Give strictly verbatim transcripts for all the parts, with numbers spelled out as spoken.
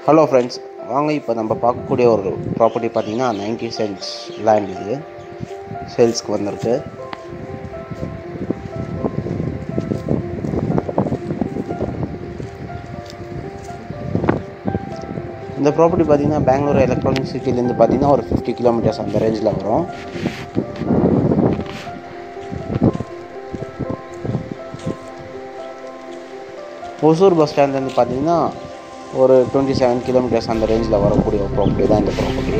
Hello friends, வாங்க இப்போ நம்ம பார்க்கக்கூடிய ஒரு ப்ராப்பர்ட்டி பார்த்தீங்கன்னா நைன்ட்டி சென்ட்ஸ் லேண்ட். இது சேல்ஸ்க்கு வந்திருக்கு. இந்த ப்ராப்பர்ட்டி பார்த்தீங்கன்னா பெங்களூர் எலக்ட்ரானிக் சிட்டிலேருந்து பார்த்தீங்கன்னா ஒரு ஃபிஃப்டி கிலோமீட்டர்ஸ் அந்த ரேஞ்சில் வரும். ஒசூர் பஸ் ஸ்டாண்ட்லேருந்து பார்த்தீங்கன்னா ஒரு டுவெண்ட்டி செவன் கிலோமீட்டர்ஸ் அந்த ரேஞ்சில் வரக்கூடிய ஒரு ப்ராப்பர்ட்டி தான் இந்த ப்ராப்பர்ட்டி.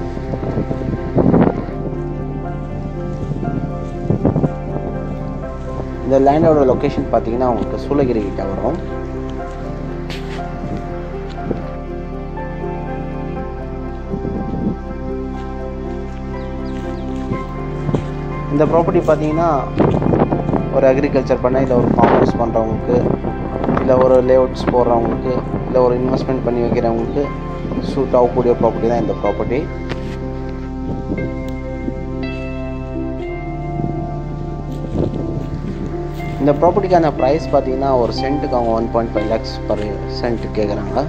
இந்த லேண்டோட லொக்கேஷன் பார்த்தீங்கன்னா உங்களுக்கு சூளகிரி கிட்ட வரும். இந்த ப்ராப்பர்ட்டி பார்த்தீங்கன்னா ஒரு அக்ரிகல்ச்சர் பண்ண, இல்லை ஒரு ஃபார்ம் ஹவுஸ் பண்ணுறவங்களுக்கு, இல்லை ஒரு லேஅவுட்ஸ் போடுறவங்களுக்கு, இல்லை ஒரு இன்வெஸ்ட்மெண்ட் பண்ணி வைக்கிறவங்களுக்கு சூட் ஆகக்கூடிய ப்ராப்பர்ட்டி தான் இந்த ப்ராப்பர்ட்டி. இந்த ப்ராப்பர்ட்டிக்கான ப்ரைஸ் பார்த்தீங்கன்னா ஒரு சென்ட்டுக்கு அவங்க one point five lakhs per cent கேட்குறாங்க.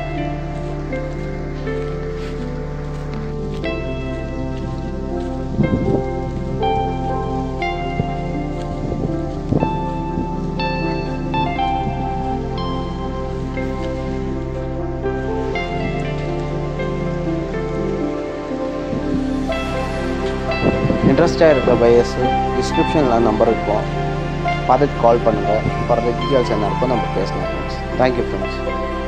இன்ட்ரெஸ்டாக இருக்கிற பையர்ஸ் டிஸ்கிரிப்ஷனில் நம்பர் இருக்கும், பார்த்துட்டு கால் பண்ணுங்கள். ஃபர்தர் டீட்டெயில்ஸ் என்ன இருக்கோ நம்ம பேசலாம் ஃப்ரெண்ட்ஸ். Thank you friends.